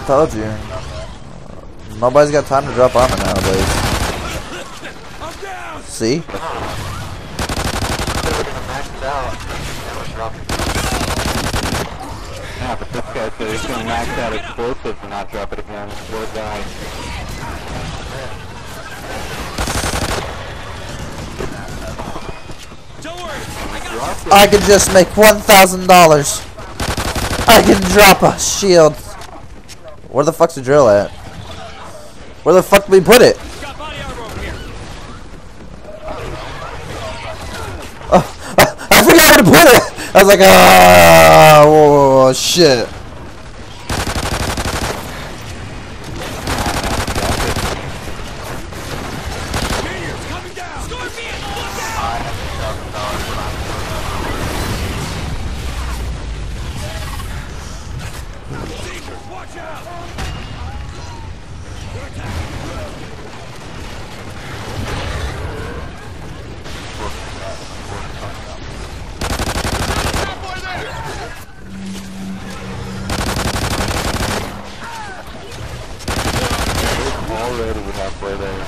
Told you. Nobody's got time to drop armor nowadays. See? Yeah, but this guy said he's gonna max out explosives and not drop it again. Poor guy. Don't worry, I I can just make $1,000. I can drop a shield. Where the fuck's the drill at? Where the fuck did we put it? got body armor over here. I forgot where to put it. I was like, oh shit. Meteor's coming down. Scorpion, look out! Seekers, watch out! Already we're halfway there.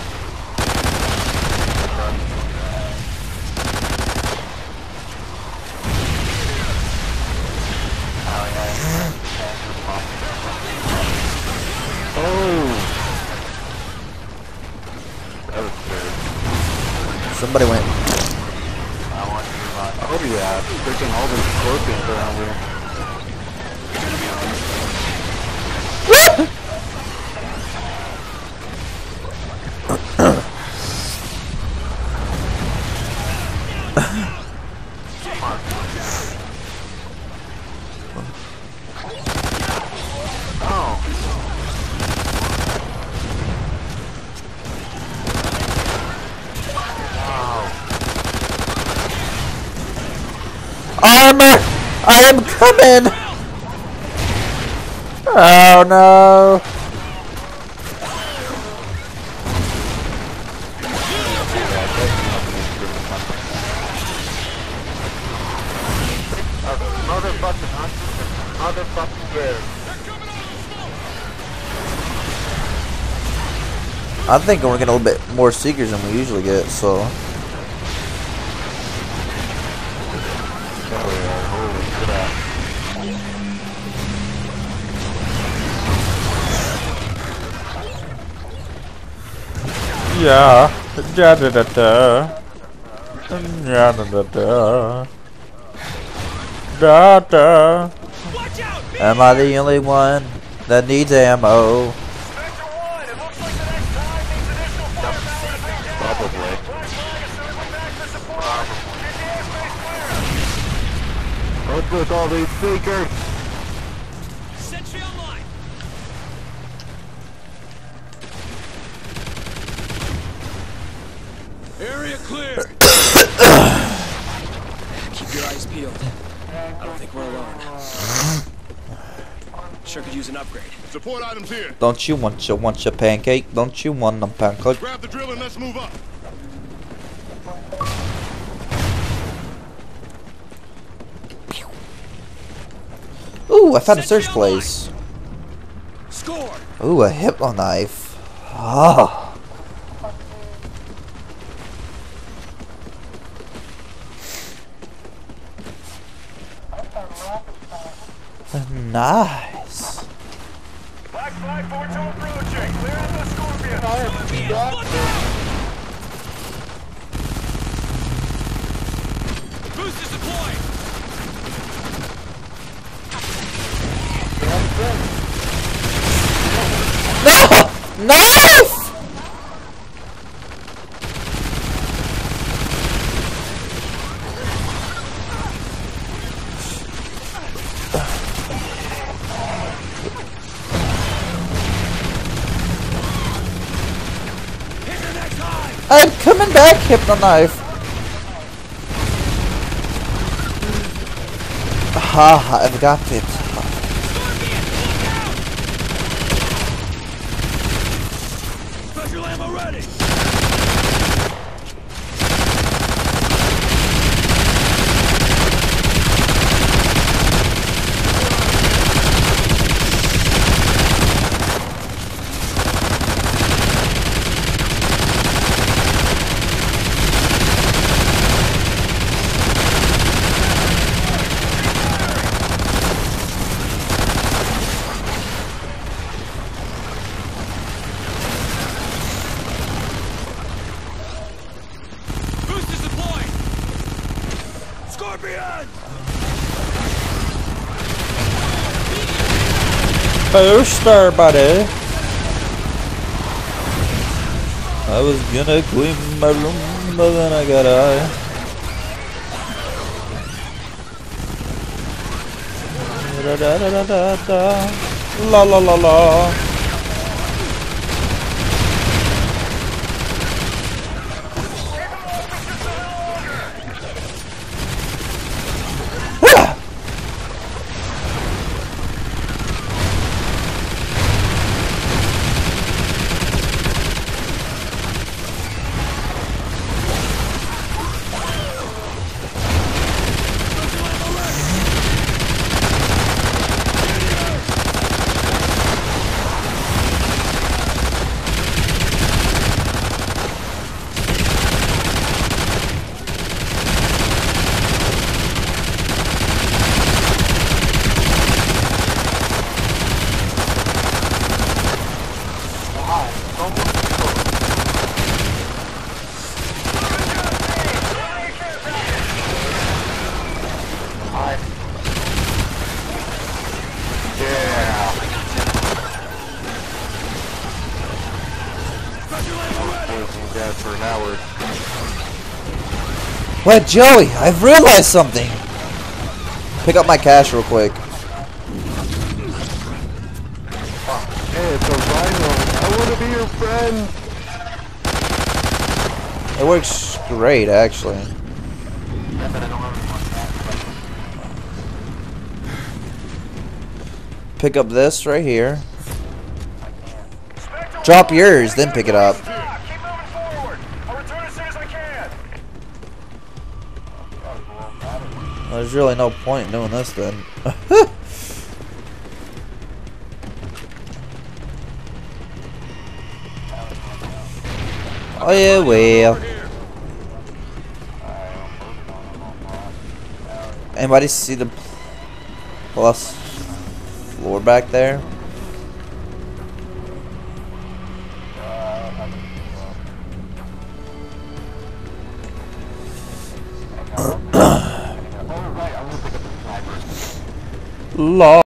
Oh! That was weird. Somebody went. Oh yeah, freaking all these scorpions around here. Armor! I am coming! Oh no! Motherfucking bear. I'm thinking we're getting a little bit more seekers than we usually get, so. Yeah. Da da da da. Da da da da. Da da. Watch out! Am I the only one that needs ammo? Probably. What's with all these seekers? Sentry online. Area clear. Keep your eyes peeled. I don't think we're alone. Sure could use an upgrade. Support items here. Don't you want your pancake? Don't you want them pancake? Grab the drill and let's move up. Ooh, I found a search place. Score. Ooh, a Hypno knife. Oh. Nice. Black flag 4-2 approaching. Clearing the Scorpion. Booster deployed. No! Knife! I'm coming back, Hypno knife. Ha, I've got it. Special ammo ready. Scorpions! Booster, buddy. I was gonna quit my room, but then I got out. Da da da da da da. La la la la. For an hour. Wait, Joey, I've realized something. Pick up my cash real quick. Hey, it's a rhino. I want to be your friend. It works great, actually. Pick up this right here. Drop yours, then pick it up. Keep moving forward. I'll return as soon as I can. There's really no point in doing this then. Oh yeah, well. Anybody see the plus floor back there? Law.